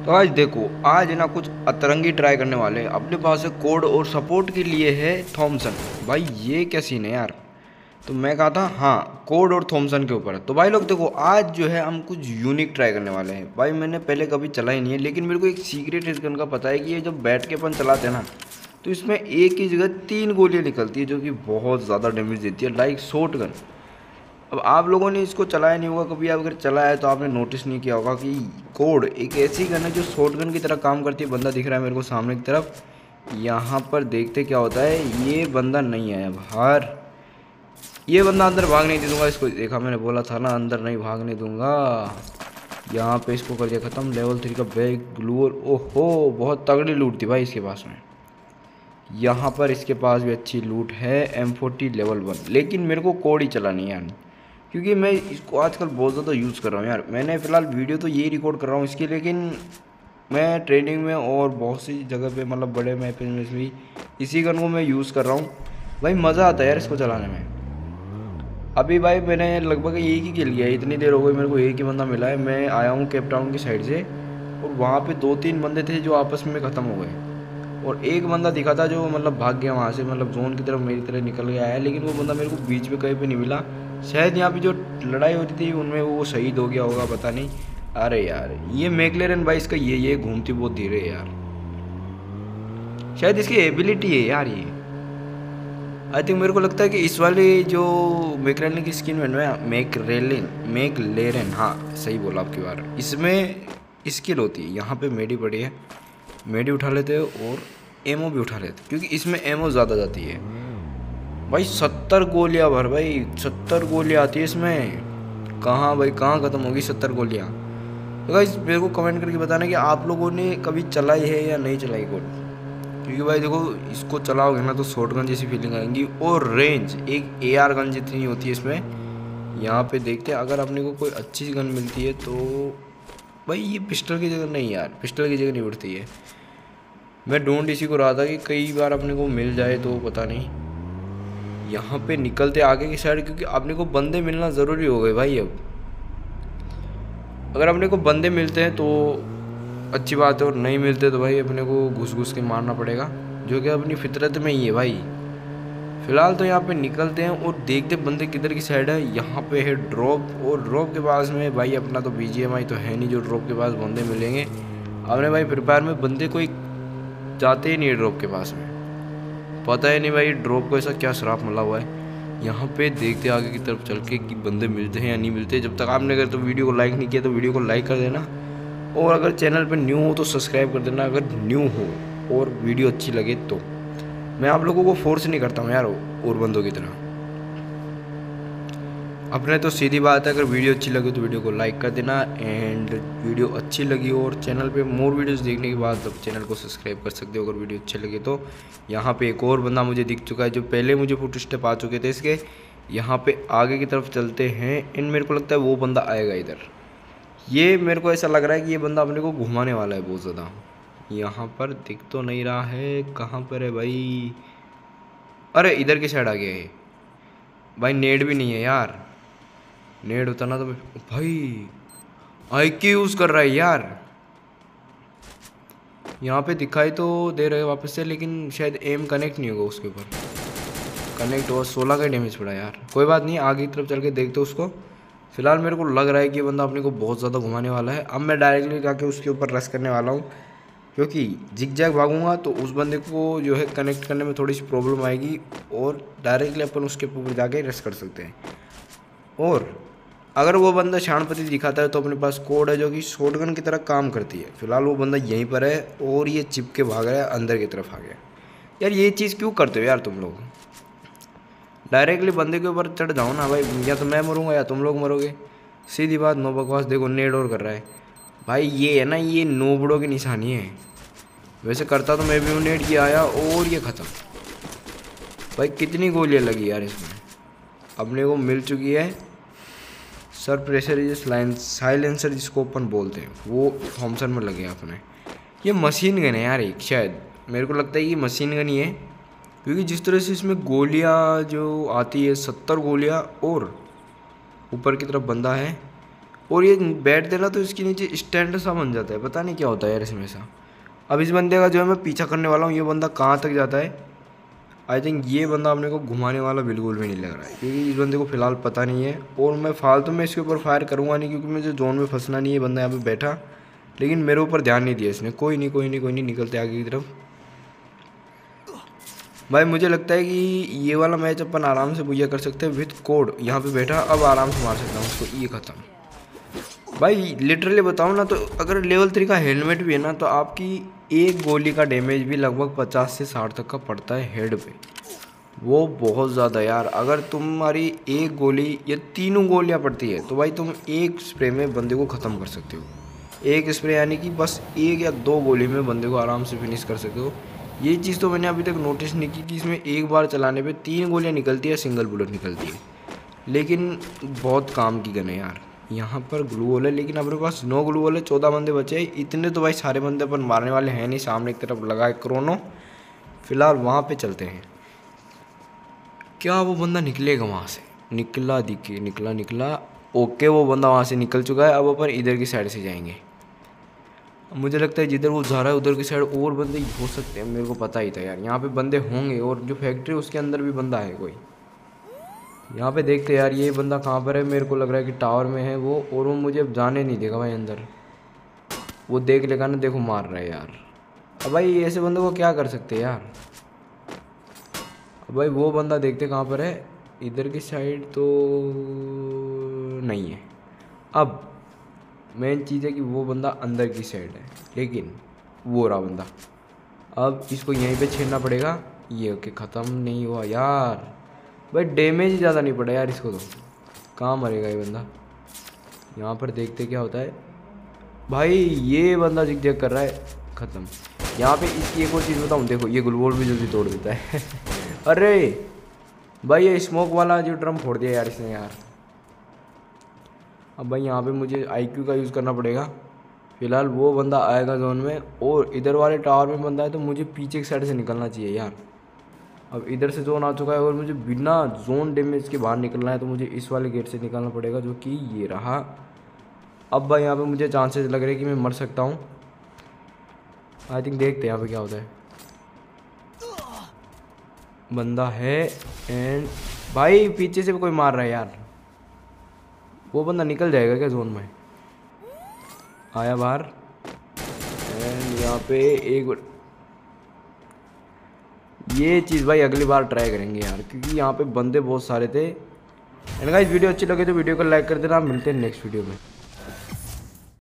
तो आज देखो, आज ना कुछ अतरंगी ट्राई करने वाले हैं। अपने पास है कोड और सपोर्ट के लिए है थॉमसन। भाई ये क्या सीन है यार। तो मैं कहा था हाँ कोड और थॉमसन के ऊपर। तो भाई लोग देखो, आज जो है हम कुछ यूनिक ट्राई करने वाले हैं। भाई मैंने पहले कभी चला ही नहीं है, लेकिन मेरे को एक सीक्रेट इस गन का पता है कि ये जब बैठ के अपन चलाते हैं ना, तो इसमें एक ही जगह 3 गोलियाँ निकलती है, जो कि बहुत ज़्यादा डैमेज देती है, लाइक शॉर्ट गन। अब आप लोगों ने इसको चलाया नहीं होगा कभी, अगर चलाया है तो आपने नोटिस नहीं किया होगा कि कोड एक ऐसी गन है जो शॉर्ट गन की तरह काम करती है। बंदा दिख रहा है मेरे को सामने की तरफ। यहाँ पर देखते क्या होता है। ये बंदा नहीं आया बाहर, ये बंदा अंदर भाग नहीं दूंगा इसको। देखा, मैंने बोला था ना अंदर नहीं भागने दूंगा। यहाँ पे इसको कर दिया ख़त्म। लेवल 3 का बैग ग्लूअर। ओहो, बहुत तगड़ी लूट थी भाई इसके पास में। यहाँ पर इसके पास भी अच्छी लूट है। M40 level 1। लेकिन मेरे को कोड ही चलानी है यार, क्योंकि मैं इसको आजकल बहुत ज़्यादा यूज़ कर रहा हूँ यार। मैंने फ़िलहाल वीडियो तो यही रिकॉर्ड कर रहा हूँ इसकी, लेकिन मैं ट्रेनिंग में और बहुत सी जगह पे मतलब बड़े मैप में भी इसी गन को मैं यूज़ कर रहा हूँ। भाई मज़ा आता है यार इसको चलाने में। अभी भाई मैंने लगभग एक ही किल किया है, इतनी देर हो गई मेरे को एक ही बंदा मिला है। मैं आया हूँ केप टाउन की साइड से, और वहाँ पे 2-3 बंदे थे जो आपस में ख़त्म हो गए, और एक बंदा दिखा था जो मतलब भाग गया वहाँ से, मतलब जोन की तरफ मेरी तरह निकल गया है। लेकिन वो बंदा मेरे को बीच में कहीं पे नहीं मिला। शायद यहाँ पे जो लड़ाई होती थी उनमें वो शहीद हो गया होगा, पता नहीं। अरे यार ये मैकलेरन भाई इसका ये घूमती बहुत धीरे है यार। शायद इसकी एबिलिटी है यार ये। आई थिंक मेरे को लगता है कि इस वाले जो मैकलेरन की स्किन में है, मैकलेरन, हाँ सही बोला आपकी बार, इसमें स्किल होती है। यहाँ पे मेडी पड़ी है, मेडी उठा लेते हैं और एमओ भी उठा लेते हैं, क्योंकि इसमें एमओ ज़्यादा जाती है। भाई 70 गोलियाँ भर, भाई 70 गोलियाँ आती है इसमें। कहाँ भाई कहाँ ख़त्म होगी 70 गोलियाँ। तो गाइस मेरे को कमेंट करके बताना कि आप लोगों ने कभी चलाई है या नहीं चलाई कोड, क्योंकि भाई देखो इसको चलाओगे ना तो शॉर्ट गन जैसी फीलिंग आएंगी, और रेंज एक AR गन जितनी होती है इसमें। यहाँ पे देखते हैं अगर अपने को कोई अच्छी गन मिलती है तो। भाई ये पिस्टल की जगह नहीं यार, पिस्टल की जगह नहीं उठती है। मैं ढूंढ इसी को रहा था कि कई बार अपने को मिल जाए तो पता नहीं। यहाँ पे निकलते आगे की साइड, क्योंकि अपने को बंदे मिलना ज़रूरी हो गए भाई। अब अगर अपने को बंदे मिलते हैं तो अच्छी बात है, और नहीं मिलते तो भाई अपने को घुस घुस के मारना पड़ेगा, जो कि अपनी फितरत में ही है भाई। फिलहाल तो यहाँ पे निकलते हैं और देखते बंदे किधर की साइड है। यहाँ पे है ड्रॉप, और ड्रॉप के पास में भाई अपना तो BGMI तो है नहीं जो ड्रॉप के पास बंदे मिलेंगे। अपने भाई फ्री फायर में बंदे कोई जाते ही नहीं है ड्रॉप के पास में, पता ही नहीं भाई ड्रॉप को ऐसा क्या श्राप मिला हुआ है। यहाँ पे देखते आगे की तरफ चल के कि बंदे मिलते हैं या नहीं मिलते। जब तक आपने अगर तो वीडियो को लाइक नहीं किया तो वीडियो को लाइक कर देना, और अगर चैनल पे न्यू हो तो सब्सक्राइब कर देना अगर न्यू हो, और वीडियो अच्छी लगे तो। मैं आप लोगों को फोर्स नहीं करता हूँ यार और बंदों की तरह। अपने तो सीधी बात है, अगर वीडियो अच्छी लगे तो वीडियो को लाइक कर देना, एंड वीडियो अच्छी लगी और चैनल पे मोर वीडियोस देखने के बाद अब चैनल को सब्सक्राइब कर सकते हो अगर वीडियो अच्छे लगे तो। यहाँ पे एक और बंदा मुझे दिख चुका है जो पहले मुझे फुट स्टेप आ चुके थे इसके। यहाँ पे आगे की तरफ चलते हैं, एंड मेरे को लगता है वो बंदा आएगा इधर। ये मेरे को ऐसा लग रहा है कि ये बंदा अपने को घुमाने वाला है बहुत ज़्यादा। यहाँ पर दिख तो नहीं रहा है, कहाँ पर है भाई। अरे इधर की साइड आ गया है भाई। नेड भी नहीं है यार, नेड होता ना तो भाई IQ यूज़ कर रहा है यार। यहाँ पे दिखाई तो दे रहे वापस से, लेकिन शायद एम कनेक्ट नहीं होगा उसके ऊपर। कनेक्ट हुआ, 16 का डैमेज पड़ा यार। कोई बात नहीं, आगे की तरफ चल के देखते उसको। फिलहाल मेरे को लग रहा है कि ये बंदा अपने को बहुत ज़्यादा घुमाने वाला है। अब मैं डायरेक्टली जाके उसके ऊपर रश करने वाला हूँ, क्योंकि जिग जैग भागूंगा तो उस बंदे को जो है कनेक्ट करने में थोड़ी सी प्रॉब्लम आएगी, और डायरेक्टली अपन उसके ऊपर जाके रश कर सकते हैं। और अगर वो बंदा शाणपति दिखाता है तो अपने पास कोड है जो कि शॉटगन की तरह काम करती है। फिलहाल वो बंदा यहीं पर है और ये चिपके भाग रहा है, अंदर की तरफ आ गया। यार ये चीज़ क्यों करते हो यार तुम लोग। डायरेक्टली बंदे के ऊपर चढ़ जाओ ना भाई, या तो मैं मरूंगा या तुम लोग मरोगे। सीधी बात, नो बकवास। देखो नेड और कर रहा है भाई। ये है ना, ये नोबड़ों की निशानी है। वैसे करता तो मैं भी हूँ, नेड किया आया और ये ख़त्म। भाई कितनी गोलियाँ लगी यार इसमें। अपने को मिल चुकी है सर प्रेशर इज साइलेंसर, जिसको अपन बोलते हैं, वो थॉमसन में लगे अपने। ये मशीन गन है यार एक, शायद मेरे को लगता है ये मशीन गन ही है, क्योंकि जिस तरह से इसमें गोलियां जो आती है 70 गोलियां, और ऊपर की तरफ बंदा है, और ये बैठ देना तो इसके नीचे स्टैंड सा बन जाता है, पता नहीं क्या होता है यार इसमें सा। अब इस बंदे का जो है मैं पीछा करने वाला हूँ, ये बंदा कहाँ तक जाता है। आई थिंक ये बंदा अपने को घुमाने वाला बिल्कुल भी नहीं लग रहा है, क्योंकि इस बंदे को फ़िलहाल पता नहीं है। और मैं फालतू में इसके ऊपर फायर करूँगा नहीं, क्योंकि मुझे जोन में फंसना नहीं है। बंदा यहाँ पे बैठा, लेकिन मेरे ऊपर ध्यान नहीं दिया इसने। कोई नहीं कोई नहीं कोई नहीं, निकलते आगे की तरफ। भाई मुझे लगता है कि ये वाला मैच अपन आराम से बुझा कर सकते हैं विथ कोड। यहाँ पे बैठा, अब आराम से मार सकता हूँ उसको। ये ख़त्म। भाई लिटरली बताऊँ ना, तो अगर लेवल 3 का हेलमेट भी है ना, तो आपकी एक गोली का डैमेज भी लगभग 50 से 60 तक का पड़ता है हेड पे। वो बहुत ज़्यादा यार। अगर तुम्हारी एक गोली या तीनों गोलियाँ पड़ती है, तो भाई तुम एक स्प्रे में बंदे को ख़त्म कर सकते हो। एक स्प्रे यानी कि बस 1 या 2 गोली में बंदे को आराम से फिनिश कर सकते हो। ये चीज़ तो मैंने अभी तक नोटिस नहीं की कि इसमें एक बार चलाने पे 3 गोलियाँ निकलती है, सिंगल बुलेट निकलती है। लेकिन बहुत काम की गन है यार। यहाँ पर ग्लू वॉल है, लेकिन अपने पास नो ग्लू वॉल है। 14 बंदे बचे हैं। इतने तो भाई सारे बंदे अपन मारने वाले हैं नहीं। सामने की तरफ लगा है क्रोनो, फिलहाल वहाँ पे चलते हैं। क्या वो बंदा निकलेगा वहाँ से? निकला, दिखे, निकला। ओके, वो बंदा वहाँ से निकल चुका है। अब अपन इधर की साइड से जाएंगे। मुझे लगता है जिधर वो जा रहा है उधर की साइड और बंदे हो सकते हैं। मेरे को पता ही था यार, यहाँ पे बंदे होंगे। और जो फैक्ट्री उसके अंदर भी बंदा है कोई। यहाँ पे देखते यार, ये बंदा कहाँ पर है। मेरे को लग रहा है कि टावर में है वो, और वो मुझे अब जाने नहीं देगा भाई अंदर। वो देख लेगा ना, देखो मार रहा है यार। अब भाई ऐसे बंदे को क्या कर सकते हैं यार। अब भाई वो बंदा देखते कहाँ पर है। इधर की साइड तो नहीं है। अब मेन चीज़ है कि वो बंदा अंदर की साइड है, लेकिन वो रहा बंदा। अब इसको यहीं पे छेड़ना पड़ेगा। ये ओके, ख़त्म नहीं हुआ यार। भाई डैमेज ही ज़्यादा नहीं पड़ा यार इसको। तो कहाँ मरेगा ये बंदा। यहाँ पर देखते क्या होता है। भाई ये बंदा जिग जैग कर रहा है, ख़त्म। यहाँ पे इसकी एक और चीज़ बताऊँ, देखो ये ग्लूवॉल भी जल्दी तोड़ देता है। अरे भाई ये स्मोक वाला जो ड्रम फोड़ दिया यार इसने यार। अब भाई यहाँ पे मुझे IQ का यूज़ करना पड़ेगा। फिलहाल वो बंदा आएगा जोन में, और इधर वाले टावर में बंदा है, तो मुझे पीछे की साइड से निकलना चाहिए यार। अब इधर से जोन आ चुका है, और मुझे बिना जोन डैमेज के बाहर निकलना है, तो मुझे इस वाले गेट से निकलना पड़ेगा, जो कि ये रहा। अब भाई यहाँ पे मुझे चांसेस लग रहे हैं कि मैं मर सकता हूँ। आई थिंक देखते हैं यहाँ पे क्या होता है। बंदा है, एंड भाई पीछे से भी कोई मार रहा है यार। वो बंदा निकल जाएगा क्या जोन में? आया बाहर, एंड यहाँ पे एक ये चीज़ भाई अगली बार ट्राई करेंगे यार, क्योंकि यहाँ पे बंदे बहुत सारे थे। एंड गाइस वीडियो अच्छी लगे तो वीडियो को लाइक कर देना। मिलते हैं नेक्स्ट वीडियो में।